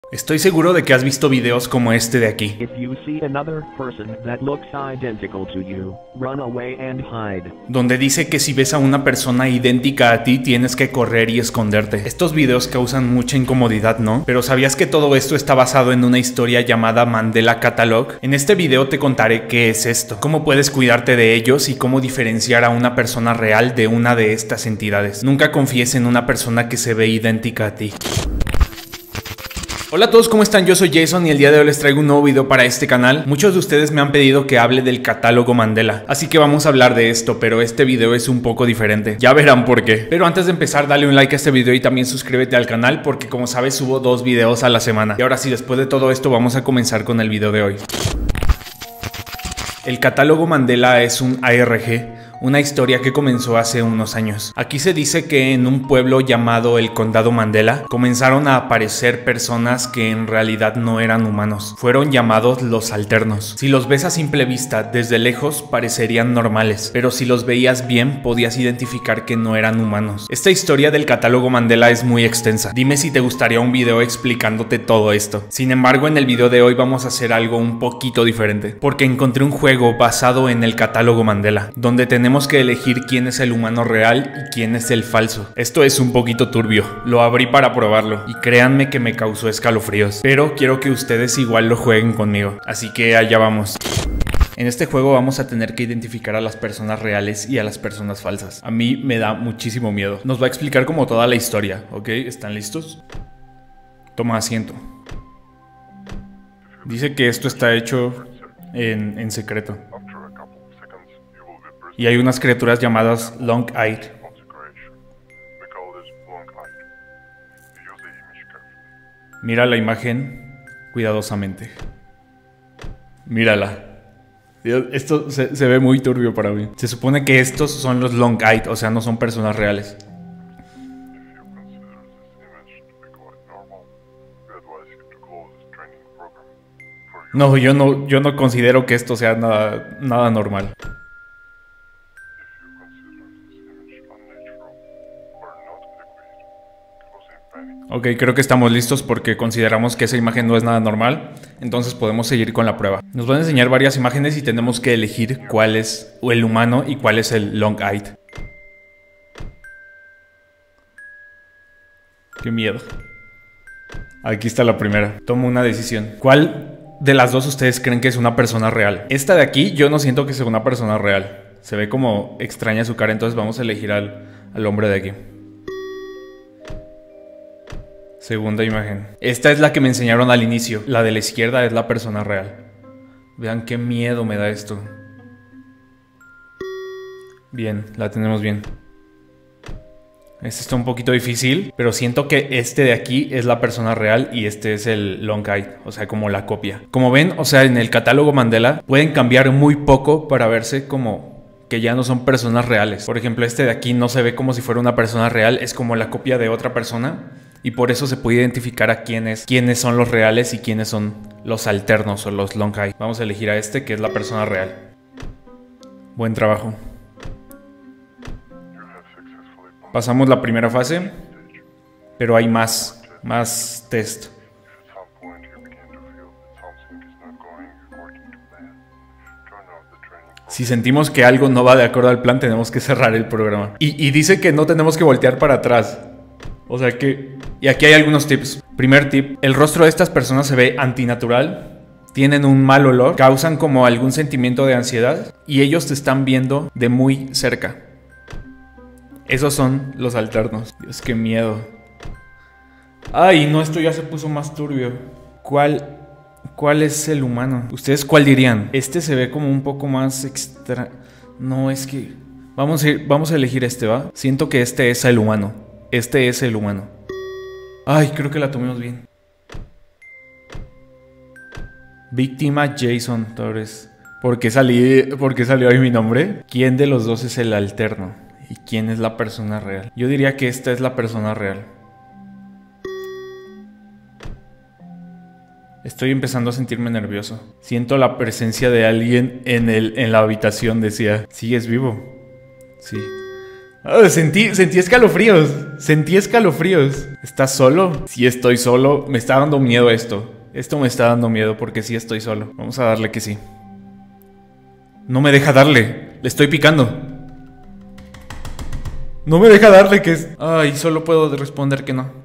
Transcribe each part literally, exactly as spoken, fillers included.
Estoy seguro de que has visto videos como este de aquí, If you see another person that looks identical to you, run away and hide. donde dice que si ves a una persona idéntica a ti tienes que correr y esconderte. Estos videos causan mucha incomodidad, ¿no? Pero ¿sabías que todo esto está basado en una historia llamada Mandela Catalog? En este video te contaré qué es esto, cómo puedes cuidarte de ellos y cómo diferenciar a una persona real de una de estas entidades. Nunca confíes en una persona que se ve idéntica a ti. Hola a todos, ¿cómo están? Yo soy Jason y el día de hoy les traigo un nuevo video para este canal. Muchos de ustedes me han pedido que hable del catálogo Mandela, así que vamos a hablar de esto, pero este video es un poco diferente. Ya verán por qué. Pero antes de empezar, dale un like a este video y también suscríbete al canal porque, como sabes, subo dos videos a la semana. Y ahora sí, después de todo esto, vamos a comenzar con el video de hoy. El catálogo Mandela es un A R G, una historia que comenzó hace unos años. Aquí se dice que en un pueblo llamado el Condado Mandela comenzaron a aparecer personas que en realidad no eran humanos. Fueron llamados los alternos. Si los ves a simple vista, desde lejos parecerían normales, pero si los veías bien podías identificar que no eran humanos. Esta historia del catálogo Mandela es muy extensa. Dime si te gustaría un video explicándote todo esto. Sin embargo, en el video de hoy vamos a hacer algo un poquito diferente, porque encontré un juego basado en el catálogo Mandela, donde tenemos Tenemos que elegir quién es el humano real y quién es el falso. Esto es un poquito turbio, lo abrí para probarlo y créanme que me causó escalofríos, pero quiero que ustedes igual lo jueguen conmigo, así que allá vamos. En este juego vamos a tener que identificar a las personas reales y a las personas falsas. A mí me da muchísimo miedo. Nos va a explicar como toda la historia, ¿ok? ¿Están listos? Toma asiento. Dice que esto está hecho en, en secreto. Y hay unas criaturas llamadas Long-Eyed. Mira la imagen cuidadosamente. Mírala. Esto se, se ve muy turbio para mí. Se supone que estos son los Long-Eyed, o sea, no son personas reales. No, yo no, yo no considero que esto sea nada, nada normal. Ok, creo que estamos listos porque consideramos que esa imagen no es nada normal, entonces podemos seguir con la prueba. Nos van a enseñar varias imágenes y tenemos que elegir cuál es el humano y cuál es el Long-Eyed. Qué miedo. Aquí está la primera. Tomo una decisión. ¿Cuál de las dos ustedes creen que es una persona real? Esta de aquí yo no siento que sea una persona real. Se ve como extraña su cara, entonces vamos a elegir al, al hombre de aquí. Segunda imagen. Esta es la que me enseñaron al inicio. La de la izquierda es la persona real. Vean qué miedo me da esto. Bien, la tenemos bien. Este está un poquito difícil, pero siento que este de aquí es la persona real y este es el Long-Eyed, o sea, como la copia. Como ven, o sea, en el catálogo Mandela pueden cambiar muy poco para verse como que ya no son personas reales. Por ejemplo, este de aquí no se ve como si fuera una persona real, es como la copia de otra persona. Y por eso se puede identificar a quiénes, quiénes son los reales y quiénes son los alternos o los Long-Eyed. Vamos a elegir a este, que es la persona real. Buen trabajo. Pasamos la primera fase, pero hay más, más test. Si sentimos que algo no va de acuerdo al plan, tenemos que cerrar el programa. Y, y dice que no tenemos que voltear para atrás. O sea que... Y aquí hay algunos tips. Primer tip, el rostro de estas personas se ve antinatural, tienen un mal olor, causan como algún sentimiento de ansiedad y ellos te están viendo de muy cerca. Esos son los alternos. Dios, qué miedo. Ay, no, esto ya se puso más turbio. ¿Cuál, cuál es el humano? ¿Ustedes cuál dirían? Este se ve como un poco más extra... No, es que... Vamos a, ir, vamos a elegir este, ¿va? Siento que este es el humano. Este es el humano. Ay, creo que la tomemos bien. Víctima Jason Torres. ¿Por qué salí, por qué salió ahí mi nombre? ¿Quién de los dos es el alterno? ¿Y quién es la persona real? Yo diría que esta es la persona real. Estoy empezando a sentirme nervioso. Siento la presencia de alguien en, el, en la habitación, decía. ¿Sigues vivo? Sí. Oh, sentí, sentí escalofríos. Sentí escalofríos. ¿Estás solo? Sí estoy solo. Me está dando miedo esto. Esto me está dando miedo porque sí estoy solo. Vamos a darle que sí. No me deja darle. Le estoy picando. No me deja darle que es... Ay, solo puedo responder que no.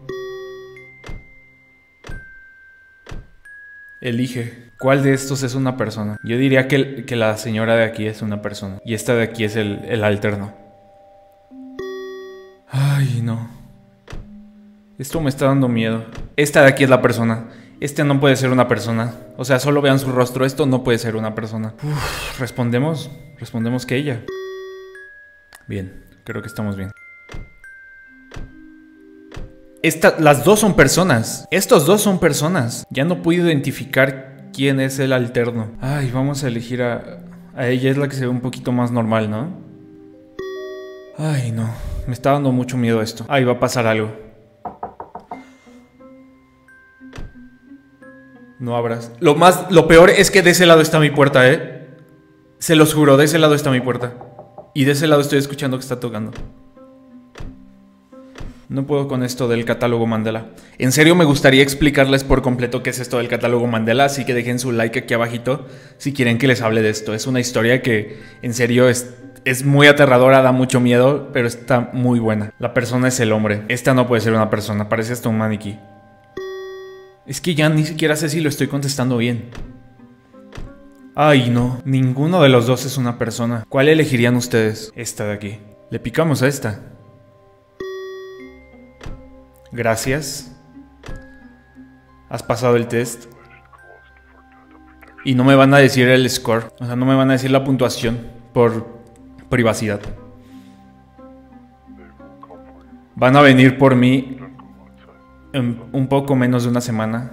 Elige. ¿Cuál de estos es una persona? Yo diría que, que la señora de aquí es una persona. Y esta de aquí es el, el alterno. Ay, no. Esto me está dando miedo. Esta de aquí es la persona. Este no puede ser una persona. O sea, solo vean su rostro. Esto no puede ser una persona. Uf, respondemos. Respondemos que ella. Bien, creo que estamos bien. Esta, las dos son personas. Estos dos son personas. Ya no puedo identificar quién es el alterno. Ay, vamos a elegir a... A ella es la que se ve un poquito más normal, ¿no? Ay, no. Me está dando mucho miedo esto. Ay, va a pasar algo. No abras. Lo más... Lo peor es que de ese lado está mi puerta, ¿eh? Se los juro, de ese lado está mi puerta. Y de ese lado estoy escuchando que está tocando. No puedo con esto del catálogo Mandela. En serio me gustaría explicarles por completo qué es esto del catálogo Mandela, así que dejen su like aquí abajito si quieren que les hable de esto. Es una historia que en serio es, es muy aterradora, da mucho miedo, pero está muy buena. La persona es el hombre. Esta no puede ser una persona, parece hasta un maniquí. Es que ya ni siquiera sé si lo estoy contestando bien. Ay, no. Ninguno de los dos es una persona. ¿Cuál elegirían ustedes? Esta de aquí. Le picamos a esta. Gracias. Has pasado el test. Y no me van a decir el score. O sea, no me van a decir la puntuación por privacidad. Van a venir por mí en un poco menos de una semana.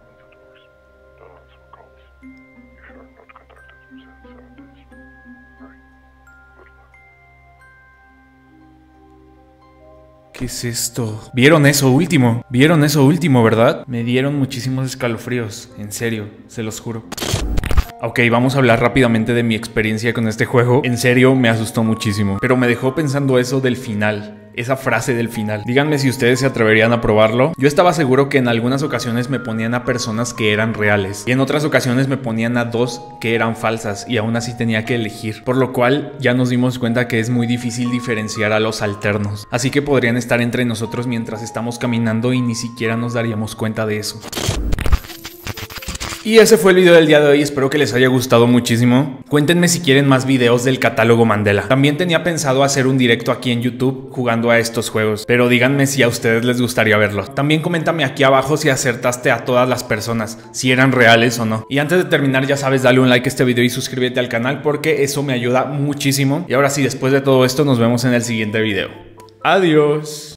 ¿Qué es esto? ¿Vieron eso último? ¿Vieron eso último, verdad? Me dieron muchísimos escalofríos. En serio, se los juro. Ok, vamos a hablar rápidamente de mi experiencia con este juego. En serio, me asustó muchísimo. Pero me dejó pensando eso del final. Esa frase del final. Díganme si ustedes se atreverían a probarlo. Yo estaba seguro que en algunas ocasiones me ponían a personas que eran reales. Y en otras ocasiones me ponían a dos que eran falsas. Y aún así tenía que elegir. Por lo cual ya nos dimos cuenta que es muy difícil diferenciar a los alternos. Así que podrían estar entre nosotros mientras estamos caminando y ni siquiera nos daríamos cuenta de eso. Y ese fue el video del día de hoy, espero que les haya gustado muchísimo. Cuéntenme si quieren más videos del catálogo Mandela. También tenía pensado hacer un directo aquí en YouTube jugando a estos juegos, pero díganme si a ustedes les gustaría verlo. También coméntame aquí abajo si acertaste a todas las personas, si eran reales o no. Y antes de terminar, ya sabes, dale un like a este video y suscríbete al canal porque eso me ayuda muchísimo. Y ahora sí, después de todo esto, nos vemos en el siguiente video. Adiós.